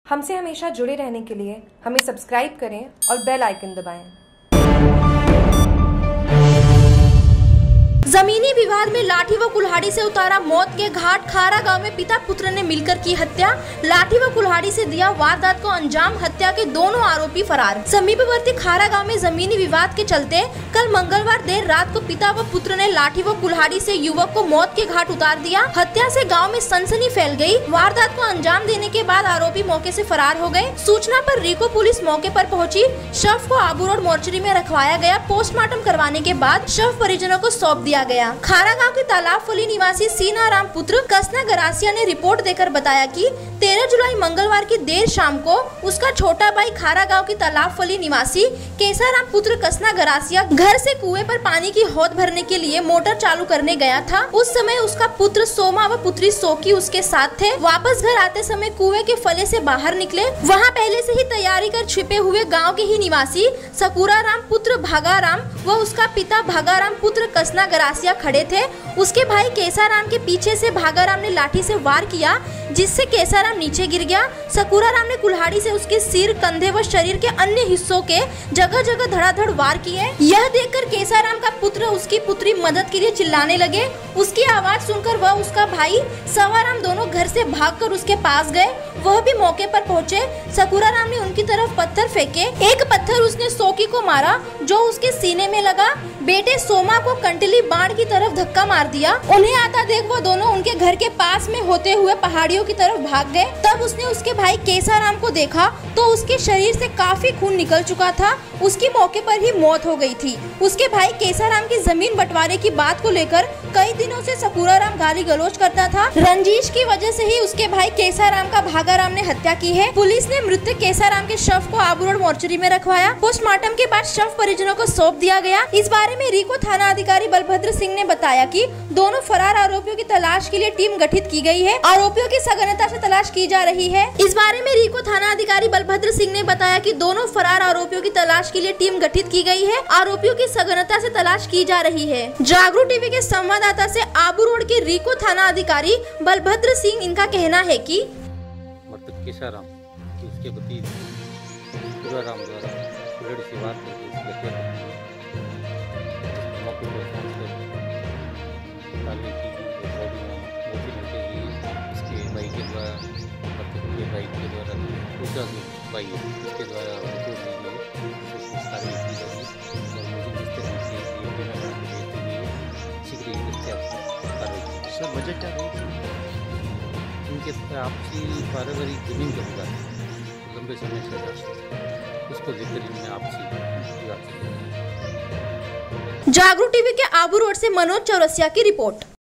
हमसे हमेशा जुड़े रहने के लिए हमें सब्सक्राइब करें और बेल आइकन दबाएं। जमीनी विवाद में लाठी व कुल्हाड़ी से उतारा मौत के घाट। खारा गांव में पिता पुत्र ने मिलकर की हत्या। लाठी व कुल्हाड़ी से दिया वारदात को अंजाम। हत्या के दोनों आरोपी फरार। समीपवर्ती खारा गांव में जमीनी विवाद के चलते कल मंगलवार देर रात को पिता व पुत्र ने लाठी व कुल्हाड़ी से युवक को मौत के घाट उतार दिया। हत्या से गाँव में सनसनी फैल गयी। वारदात को अंजाम देने के बाद आरोपी मौके से फरार हो गए। सूचना पर रीको पुलिस मौके पर पहुंची। शव को आबू रोड मोर्चरी में रखवाया गया। पोस्टमार्टम करवाने के बाद शव परिजनों को सौंप दिया गया। खारा गांव के तालाब फली निवासी सीनाराम पुत्र कसना गरासिया ने रिपोर्ट देकर बताया कि 13 जुलाई मंगलवार की देर शाम को उसका छोटा भाई खारा गांव की तालाब फली निवासी केसाराम पुत्र कसना गरासिया घर से कुएं पर पानी की हौद भरने के लिए मोटर चालू करने गया था। उस समय उसका पुत्र सोमा व पुत्री सोकी उसके साथ थे। वापस घर आते समय कुएं के फले से बाहर निकले। वहां पहले से ही तैयारी कर छिपे हुए गांव के ही निवासी सकूराराम पुत्र भागाराम व उसका पिता भागाराम पुत्र कसना गरासिया खड़े थे। उसके भाई केसाराम के पीछे से भागाराम ने लाठी से वार किया, जिससे केसाराम नीचे गिर गया। सकूराराम ने कुल्हाड़ी से उसके सिर, कंधे व शरीर के अन्य हिस्सों के जगह जगह धड़ाधड़ वार किए। यह देखकर केसाराम का पुत्र उसकी पुत्री मदद के लिए चिल्लाने लगे। उसकी आवाज सुनकर वह उसका भाई सवाराम दोनों घर से भागकर उसके पास गए। वह भी मौके पर पहुंचे। सकूराराम ने उनकी तरफ पत्थर फेंके। एक पत्थर उसने सोकी को मारा, जो उसके सीने में लगा। बेटे सोमा को कंटली बाण की तरफ धक्का मार दिया। उन्हें आता देख वो दोनों उनके घर के पास में होते हुए पहाड़ियों की तरफ भाग गए। तब उसने उसके भाई केसाराम को देखा तो उसके शरीर से काफी खून निकल चुका था। उसकी मौके पर ही मौत हो गई थी। उसके भाई केसाराम की जमीन बंटवारे की बात को लेकर कई दिनों से सकूराराम गाली गलौज करता था। रंजिश की वजह से ही उसके भाई केसाराम का भागाराम ने हत्या की है। पुलिस ने मृतक केसाराम के शव को आबू रोड मोर्चरी में रखवाया। पोस्टमार्टम के बाद शव परिजनों को सौंप दिया गया। इस बारे में रीको थाना अधिकारी बलभद्र सिंह ने बताया कि दोनों फरार आरोपियों की तलाश के लिए टीम गठित की गई है। आरोपियों की सघनता से तलाश की जा रही है। इस बारे में रीको थाना अधिकारी बलभद्र सिंह ने बताया कि दोनों फरार आरोपियों की तलाश के लिए टीम गठित की गई है। आरोपियों की सघनता से तलाश की जा रही है। जागरूक टीवी के संवाददाता से आबू रोड के रीको थाना अधिकारी बलभद्र सिंह, इनका कहना है कि मृतक केसाराम उसके पति सकूराराम द्वारा कुल्हाड़ी से वार करके उसकी हत्या कर दी। मौके पर पहुंचकर निकालने की बॉडी मोटी मिलते ही इसके भाई के द्वारा मृतक के भाई के द्वारा दूसरा भाई इसके द्वारा उनको सारी की जाएगी और मुझे जिस तरह से शीघ्र ही हत्या कार्रवाई। सर वजह क्या रही? उनके आपसी पारिवारिक जमीन का विवाद लंबे समय से रहा, उसको लेकर इनमें आपसी विवाद। जागरूक टीवी के आबू रोड से मनोज चौरसिया की रिपोर्ट।